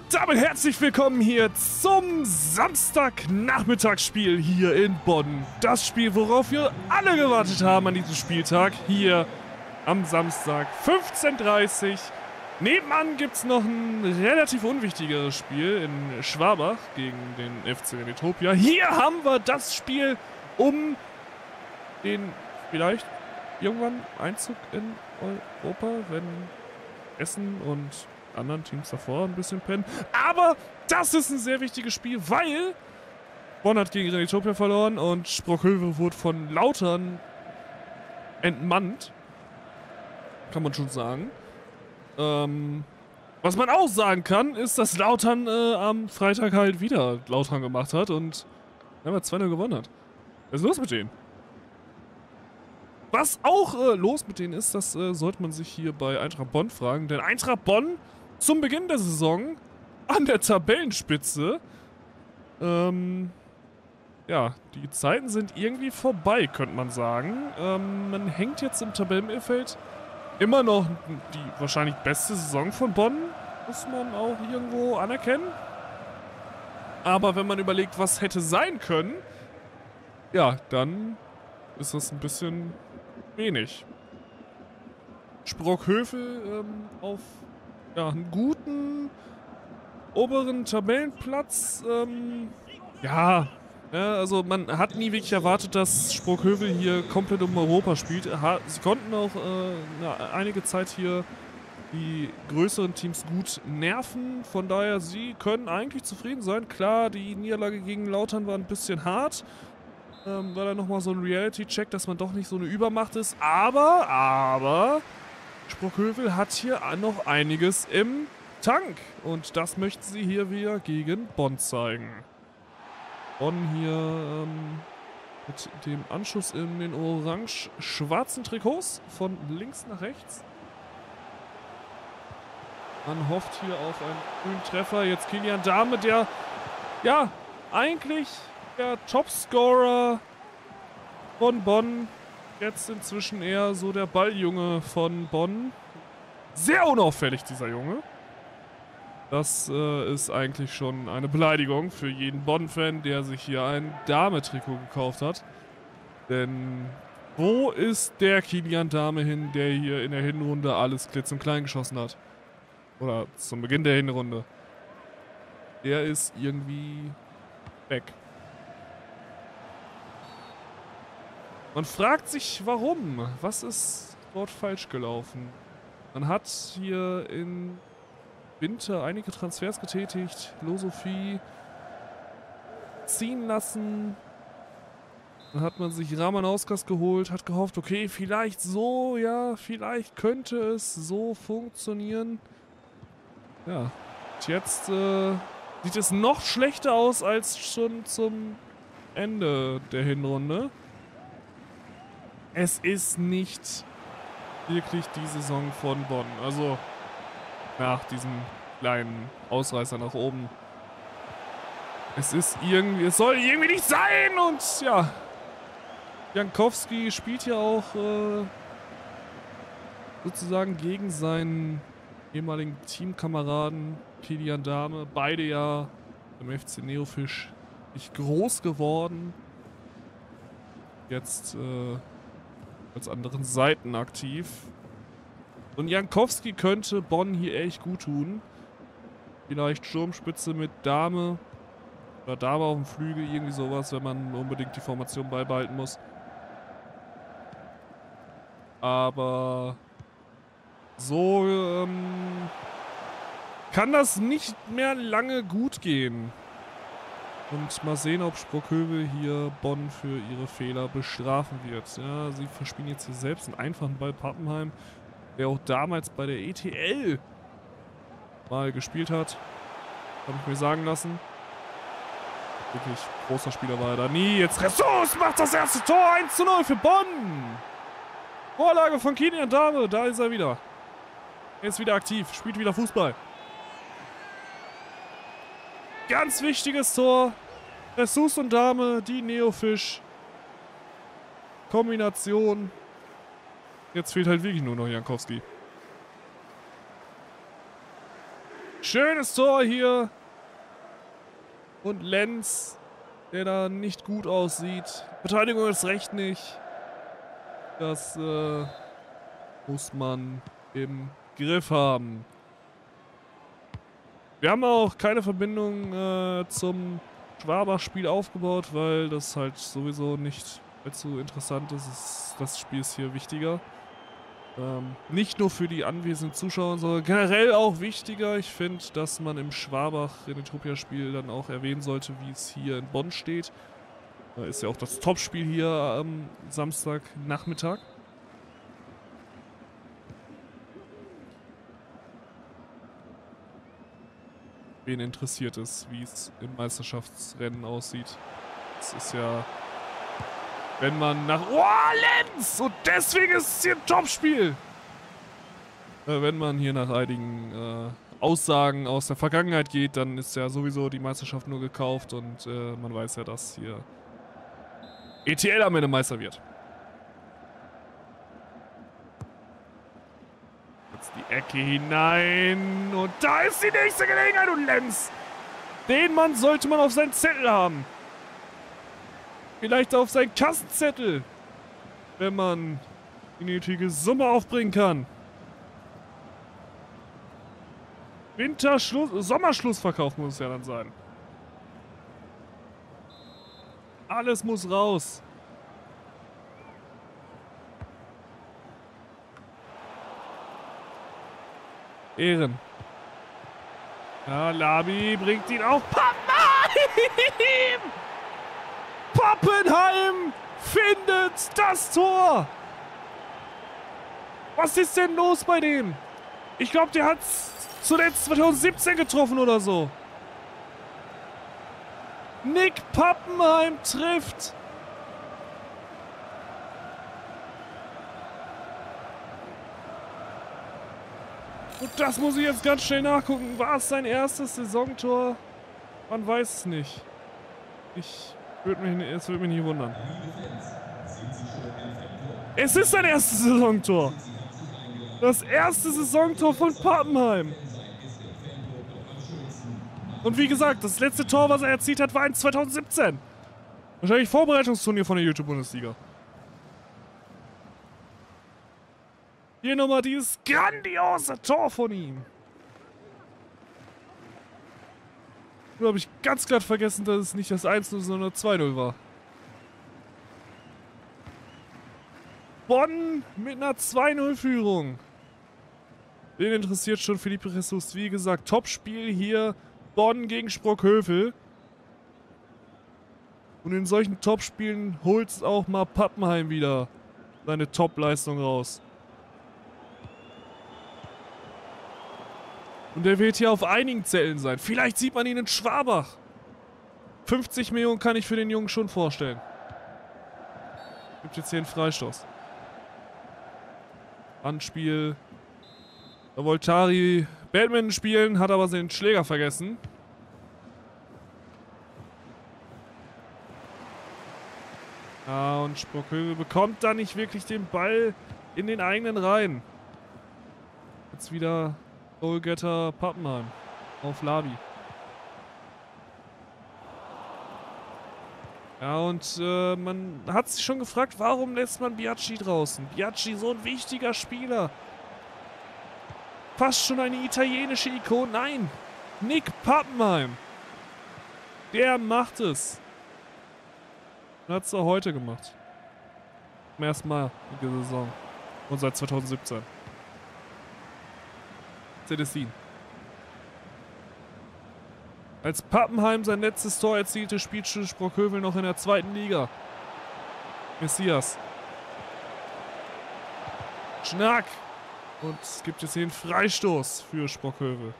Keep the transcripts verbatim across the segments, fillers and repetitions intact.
damit herzlich willkommen hier zum Samstagnachmittagsspiel hier in Bonn. Das Spiel, worauf wir alle gewartet haben an diesem Spieltag, hier am Samstag fünfzehn Uhr dreißig. Nebenan gibt es noch ein relativ unwichtigeres Spiel in Schwabach gegen den F C Metropia. Hier haben wir das Spiel um den vielleicht irgendwann Einzug in Europa, wenn Essen und anderen Teams davor ein bisschen pennen. Aber das ist ein sehr wichtiges Spiel, weil Bonn hat gegen Renitopia verloren und Sprockhövel wurde von Lautern entmannt. Kann man schon sagen. Ähm, was man auch sagen kann, ist, dass Lautern äh, am Freitag halt wieder Lautern gemacht hat und ja, zwei null gewonnen hat. Was ist los mit denen? Was auch äh, los mit denen ist, das äh, sollte man sich hier bei Eintracht Bonn fragen. Denn Eintracht Bonn zum Beginn der Saison an der Tabellenspitze. Ähm, ja, die Zeiten sind irgendwie vorbei, könnte man sagen. Ähm, man hängt jetzt im Tabellenmittelfeld. Immer noch die wahrscheinlich beste Saison von Bonn, muss man auch irgendwo anerkennen. Aber wenn man überlegt, was hätte sein können, ja, dann ist das ein bisschen wenig. Sprockhövel ähm, auf ja, einen guten oberen Tabellenplatz. Ähm, ja, ja, also man hat nie wirklich erwartet, dass Sprockhövel hier komplett um Europa spielt. Sie konnten auch äh, eine, einige Zeit hier die größeren Teams gut nerven. Von daher, sie können eigentlich zufrieden sein. Klar, die Niederlage gegen Lautern war ein bisschen hart. Ähm, war da nochmal so ein Reality-Check, dass man doch nicht so eine Übermacht ist. Aber, aber, Sprockhövel hat hier noch einiges im Tank. Und das möchten sie hier wieder gegen Bonn zeigen. Bonn hier ähm, mit dem Anschuss in den orange-schwarzen Trikots von links nach rechts. Man hofft hier auf einen grünen Treffer. Jetzt Kilian Dahme, der ja eigentlich der Topscorer von Bonn. Jetzt inzwischen eher so der Balljunge von Bonn. Sehr unauffällig, dieser Junge. Das äh, ist eigentlich schon eine Beleidigung für jeden Bonn-Fan, der sich hier ein Dahme-Trikot gekauft hat. Denn wo ist der Kilian Dahme hin, der hier in der Hinrunde alles klitz und klein geschossen hat? Oder zum Beginn der Hinrunde. Der ist irgendwie weg. Man fragt sich, warum? Was ist dort falsch gelaufen? Man hat hier in Winter einige Transfers getätigt, Philosophie ziehen lassen. Dann hat man sich Ramanauskas geholt, hat gehofft, okay, vielleicht so, ja, vielleicht könnte es so funktionieren. Ja, und jetzt äh, sieht es noch schlechter aus als schon zum Ende der Hinrunde. Es ist nicht wirklich die Saison von Bonn. Also nach diesem kleinen Ausreißer nach oben. Es ist irgendwie, es soll irgendwie nicht sein und ja, Jankowski spielt ja auch äh, sozusagen gegen seinen ehemaligen Teamkameraden Kilian Dahme. Beide ja im F C Neofisch nicht groß geworden. Jetzt äh, als anderen Seiten aktiv. Und Jankowski könnte Bonn hier echt gut tun. Vielleicht Sturmspitze mit Dahme. Oder Dahme auf dem Flügel, irgendwie sowas, wenn man unbedingt die Formation beibehalten muss. Aber so ähm, kann das nicht mehr lange gut gehen. Und mal sehen, ob Sprockhövel hier Bonn für ihre Fehler bestrafen wird. Ja, sie verspielen jetzt hier selbst einen einfachen Ball Pappenheim, der auch damals bei der E T L mal gespielt hat. Habe ich mir sagen lassen. Wirklich großer Spieler war er da nie. Jetzt Ressus macht das erste Tor. eins zu null für Bonn. Vorlage von Kilian Dahme. Da ist er wieder. Er ist wieder aktiv. Spielt wieder Fußball. Ganz wichtiges Tor. Ressus und Dahme. Die Neofisch. Kombination. Jetzt fehlt halt wirklich nur noch Jankowski. Schönes Tor hier. Und Lenz, der da nicht gut aussieht. Verteidigung ist recht nicht. Das äh, muss man im Griff haben. Wir haben auch keine Verbindung äh, zum Schwabach-Spiel aufgebaut, weil das halt sowieso nicht allzu interessant ist. ist. Das Spiel ist hier wichtiger. Ähm, nicht nur für die anwesenden Zuschauer, sondern generell auch wichtiger. Ich finde, dass man im Schwabach Renetopia-Spiel dann auch erwähnen sollte, wie es hier in Bonn steht. Da ist ja auch das Topspiel hier am Samstagnachmittag. Wen interessiert es, wie es im Meisterschaftsrennen aussieht. Es ist ja, wenn man nach... Oh, Lenz! Und deswegen ist es hier ein Topspiel! Äh, wenn man hier nach einigen äh, Aussagen aus der Vergangenheit geht, dann ist ja sowieso die Meisterschaft nur gekauft und äh, man weiß ja, dass hier E T L am Ende Meister wird. Jetzt die Ecke hinein und da ist die nächste Gelegenheit und Lenz! Den Mann sollte man auf seinen Zettel haben. Vielleicht auf seinen Kassenzettel, wenn man die nötige Summe aufbringen kann. Winterschluss, Sommerschlussverkauf muss es ja dann sein. Alles muss raus. Ehren. Ja, Labi bringt ihn auf Pappenheim! Pappenheim findet das Tor! Was ist denn los bei dem? Ich glaube, der hat zuletzt zwanzig siebzehn getroffen oder so. Nick Pappenheim trifft. Und das muss ich jetzt ganz schnell nachgucken. War es sein erstes Saisontor? Man weiß es nicht. Ich würde mich, es würde mich nicht wundern. Es ist sein erstes Saisontor. Das erste Saisontor von Pappenheim. Und wie gesagt, das letzte Tor, was er erzielt hat, war in zwanzig siebzehn. Wahrscheinlich Vorbereitungsturnier von der YouTube-Bundesliga. Hier nochmal dieses grandiose Tor von ihm. Nur habe ich ganz glatt vergessen, dass es nicht das eins null, sondern zwei null war. Bonn mit einer zwei null Führung. Den interessiert schon Felipe Jesus. Wie gesagt, Topspiel hier. Bonn gegen Sprockhövel. Und in solchen Topspielen holt es auch mal Pappenheim wieder seine Topleistung raus. Und er wird hier auf einigen Zellen sein. Vielleicht sieht man ihn in Schwabach. fünfzig Millionen kann ich für den Jungen schon vorstellen. Gibt jetzt hier einen Freistoß. Anspiel. Da wollte Tari Badminton spielen, hat aber seinen Schläger vergessen. Ja, und Sprockhövel bekommt da nicht wirklich den Ball in den eigenen Reihen. Jetzt wieder Goalgetter Pappenheim auf Labi. Ja, und äh, man hat sich schon gefragt, warum lässt man Biaggi draußen? Biaggi, so ein wichtiger Spieler. Fast schon eine italienische Ikone. Nein, Nick Pappenheim. Der macht es. Und hat es auch heute gemacht. Zum ersten Mal in der Saison. Und seit zwanzig siebzehn. Cedestin. Als Pappenheim sein letztes Tor erzielte, spielte Sprockhövel noch in der zweiten Liga. Messias. Schnack. Und es gibt jetzt hier einen Freistoß für Sprockhövel.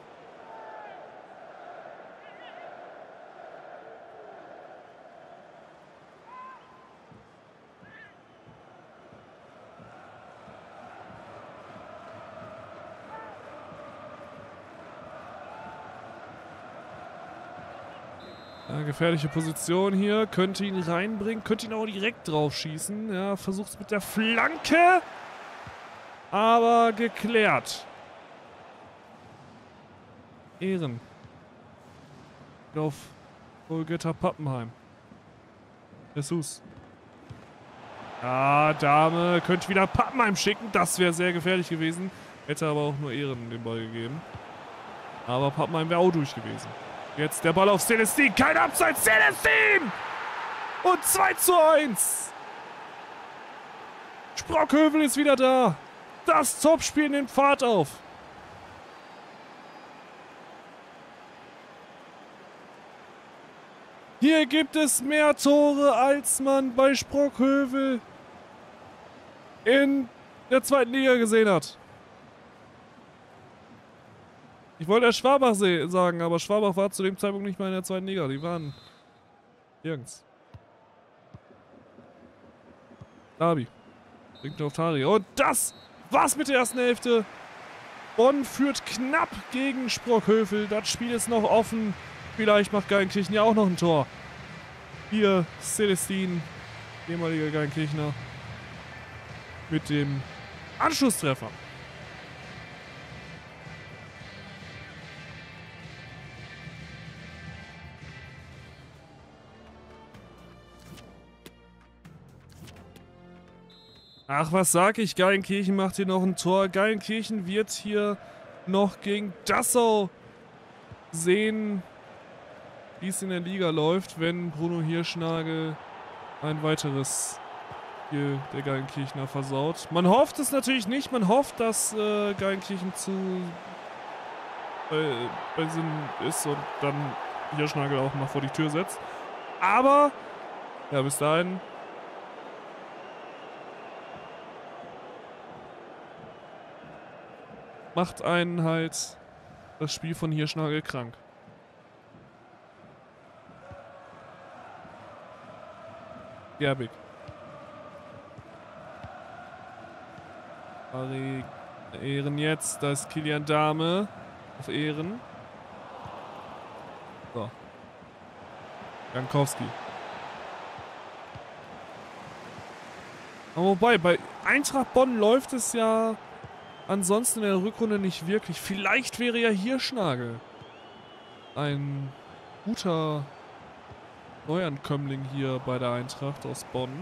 Ja, gefährliche Position hier. Könnte ihn reinbringen. Könnte ihn auch direkt drauf schießen. Ja, versucht es mit der Flanke. Aber geklärt. Ehren. Auf Golgatha Pappenheim. Jesus. Ah, Dame. Könnte wieder Pappenheim schicken. Das wäre sehr gefährlich gewesen. Hätte aber auch nur Ehren den Ball gegeben. Aber Pappenheim wäre auch durch gewesen. Jetzt der Ball auf Celestin. Kein Abseits. Celestin! Und zwei zu eins. Sprockhövel ist wieder da. Das Topspiel nimmt Fahrt auf. Hier gibt es mehr Tore, als man bei Sprockhövel in der zweiten Liga gesehen hat. Ich wollte erst Schwabach sagen, aber Schwabach war zu dem Zeitpunkt nicht mal in der zweiten Liga. Die waren nirgends. Labi. Bringt auf Tari. Und das war's mit der ersten Hälfte. Bonn führt knapp gegen Sprockhövel. Das Spiel ist noch offen. Vielleicht macht Geilenkirchen ja auch noch ein Tor. Hier Celestin, ehemaliger Geilenkirchner, mit dem Anschlusstreffer. Ach, was sag ich? Geilenkirchen macht hier noch ein Tor. Geilenkirchen wird hier noch gegen Dassau sehen, wie es in der Liga läuft, wenn Bruno Hirschnagel ein weiteres Spiel der Geilenkirchner versaut. Man hofft es natürlich nicht. Man hofft, dass äh, Geilenkirchen zu äh, bei Sinn ist und dann Hirschnagel auch mal vor die Tür setzt. Aber, ja, bis dahin macht einen halt das Spiel von Hirschnagel krank. Gerbig. Ari Ehren jetzt. Da ist Kilian Dahme auf Ehren. So. Jankowski. Aber wobei, bei Eintracht Bonn läuft es ja ansonsten in der Rückrunde nicht wirklich. Vielleicht wäre ja Hirschnagel ein guter Neuankömmling hier bei der Eintracht aus Bonn.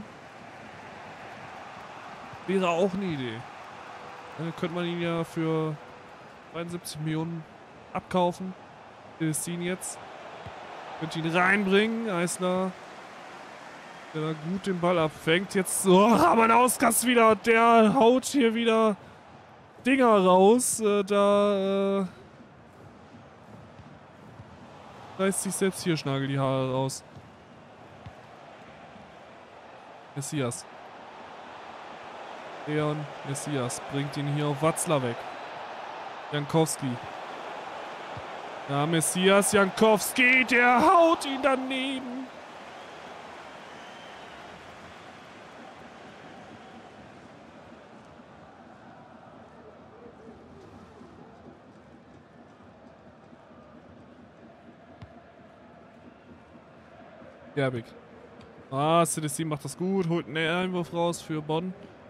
Wäre auch eine Idee. Dann könnte man ihn ja für zweiundsiebzig Millionen abkaufen. Ist ihn jetzt. Könnte ihn reinbringen. Eisler, der da gut den Ball abfängt. Jetzt so, oh, Ramanauskas wieder. Der haut hier wieder Dinger raus. Äh, da äh, reißt sich selbst hier Schnagel die Haare raus. Messias. Leon Messias bringt ihn hier auf Watzler weg. Jankowski. Ja, Messias, Jankowski, der haut ihn daneben. Gerbig. Ah, C D C macht das gut, holt einen Einwurf raus für Bonn.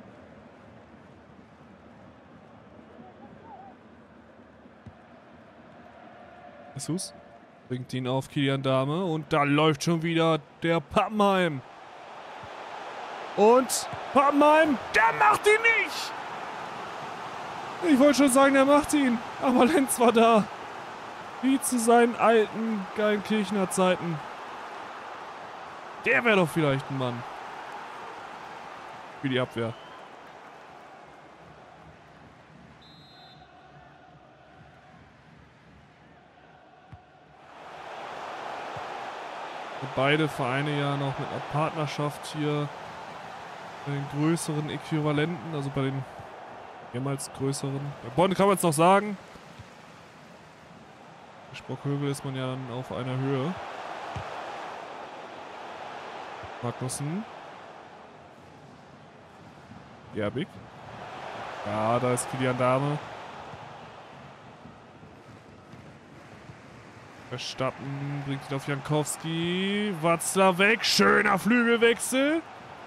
Jesus bringt ihn auf Kilian Dahme und da läuft schon wieder der Pappenheim. Und Pappenheim, der macht ihn nicht! Ich wollte schon sagen, der macht ihn, aber Lenz war da. Wie zu seinen alten Geilenkirchener Zeiten. Der wäre doch vielleicht ein Mann. Für die Abwehr. Beide Vereine ja noch mit einer Partnerschaft hier bei den größeren Äquivalenten, also bei den jemals größeren. Bei Bonn kann man es noch sagen. Bei Sprockhövel ist man ja dann auf einer Höhe. Magnussen. Gerbig. Ja, da ist Kilian Dahme. Verstappen bringt ihn auf Jankowski. Watzler weg. Schöner Flügelwechsel.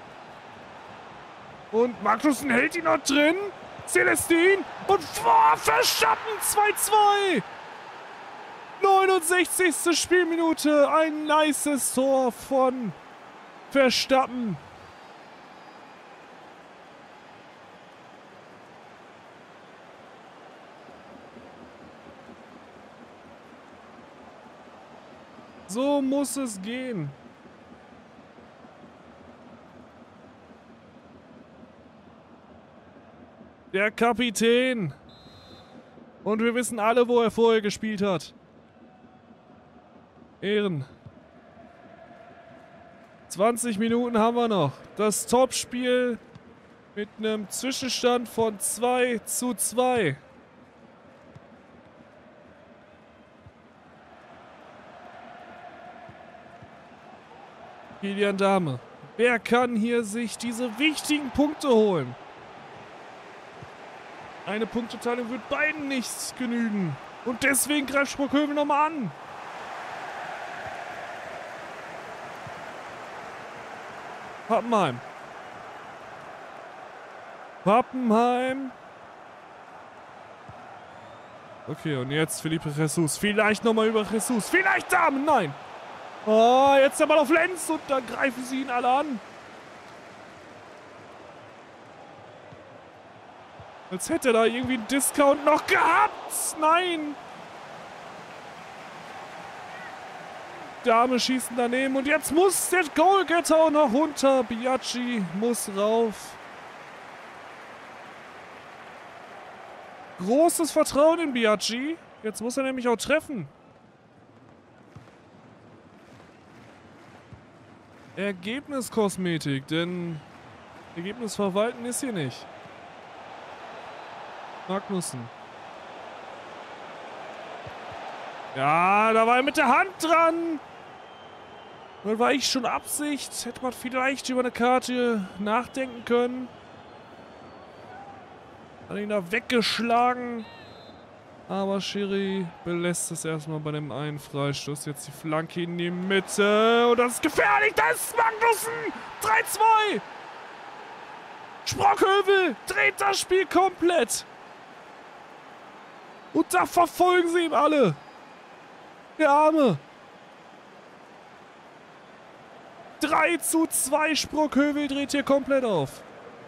Und Magnussen hält ihn noch drin. Celestin. Und oh, Verstappen zwei zwei. vierundsechzigste Spielminute. Ein nices Tor von Verstappen. So muss es gehen. Der Kapitän. Und wir wissen alle, wo er vorher gespielt hat. Ehren. zwanzig Minuten haben wir noch. Das Topspiel mit einem Zwischenstand von zwei zu zwei. Kilian Dahme. Wer kann hier sich diese wichtigen Punkte holen? Eine Punkteteilung wird beiden nicht genügen. Und deswegen greift Sprockhövel nochmal an. Pappenheim. Pappenheim. Okay, und jetzt Felipe Jesus. Vielleicht nochmal über Jesus. Vielleicht Damen. Nein. Oh, jetzt der Ball auf Lenz und dann greifen sie ihn alle an. Als hätte er da irgendwie einen Discount noch gehabt. Nein. Dame schießen daneben und jetzt muss der Goalgetter auch noch runter. Biaggi muss rauf. Großes Vertrauen in Biaggi. Jetzt muss er nämlich auch treffen. Ergebniskosmetik, denn Ergebnisverwalten ist hier nicht. Magnussen. Ja, da war er mit der Hand dran. Dann war ich schon Absicht. Hätte man vielleicht über eine Karte nachdenken können. Hat ihn da weggeschlagen. Aber Schiri belässt es erstmal bei dem einen Freistoß. Jetzt die Flanke in die Mitte. Und das ist gefährlich. Das ist Magnussen. drei zwei. Sprockhövel dreht das Spiel komplett. Und da verfolgen sie ihm alle. Der Arme. drei zu zwei. Sprockhövel dreht hier komplett auf.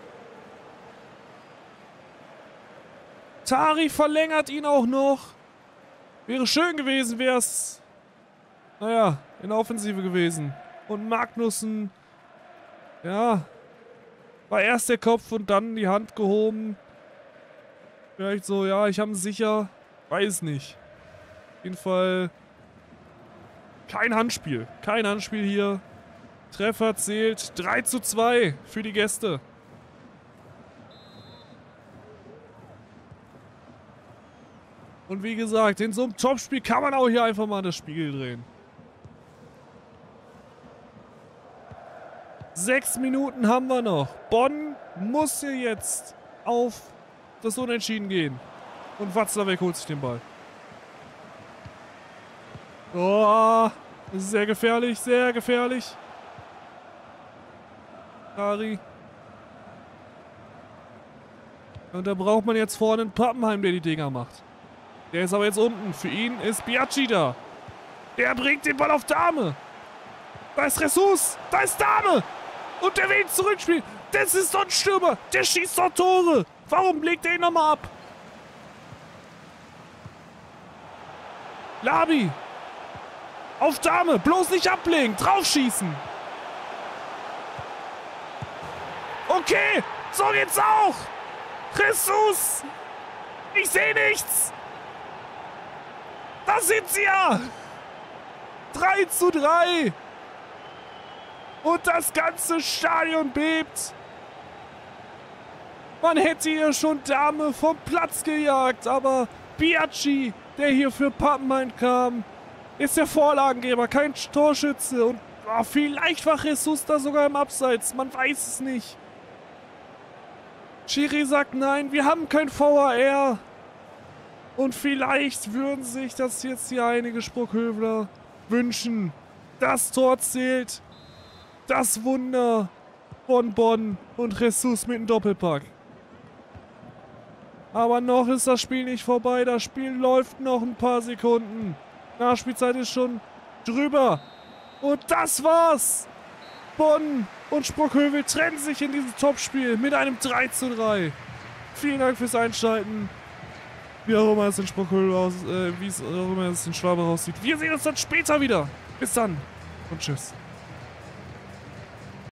Tari verlängert ihn auch noch. Wäre schön gewesen, wäre es, naja, in der Offensive gewesen. Und Magnussen, ja, war erst der Kopf und dann die Hand gehoben. Vielleicht so, ja, ich habe ihn sicher. Weiß nicht. Auf jeden Fall kein Handspiel. Kein Handspiel hier. Treffer zählt. drei zu zwei für die Gäste. Und wie gesagt, in so einem Topspiel kann man auch hier einfach mal das Spiegel drehen. Sechs Minuten haben wir noch. Bonn muss hier jetzt auf das Unentschieden gehen. Und Watzlawick holt sich den Ball. Oh, das ist sehr gefährlich, sehr gefährlich. Ari. Und da braucht man jetzt vorne einen Pappenheim, der die Dinger macht. Der ist aber jetzt unten. Für ihn ist Biaggi da. Der bringt den Ball auf Dahme. Da ist Jesus. Da ist Dahme. Und der will ihn zurückspielen. Das ist doch ein Stürmer. Der schießt doch Tore. Warum legt er ihn nochmal ab? Labi. Auf Dahme. Bloß nicht ablegen. Draufschießen. Okay. So geht's auch. Jesus. Ich sehe nichts. Da sind sie ja! drei zu drei! Und das ganze Stadion bebt! Man hätte hier schon Dahme vom Platz gejagt, aber Biaggi, der hier für Pappenheim kam, ist der Vorlagengeber, kein Torschütze. Und oh, vielleicht war Jesus da sogar im Abseits, man weiß es nicht. Schiri sagt nein, wir haben kein V A R. Und vielleicht würden sich das jetzt hier einige Sprockhöveler wünschen. Das Tor zählt. Das Wunder von Bonn und Jesus mit dem Doppelpack. Aber noch ist das Spiel nicht vorbei. Das Spiel läuft noch ein paar Sekunden. Nachspielzeit ist schon drüber. Und das war's. Bonn und Sprockhövel trennen sich in diesem Topspiel mit einem drei zu drei. Vielen Dank fürs Einschalten. Wie auch immer es in Sprockhövel aus, äh, wie es auch immer es in Schwabach aussieht. Wir sehen uns dann später wieder. Bis dann und tschüss.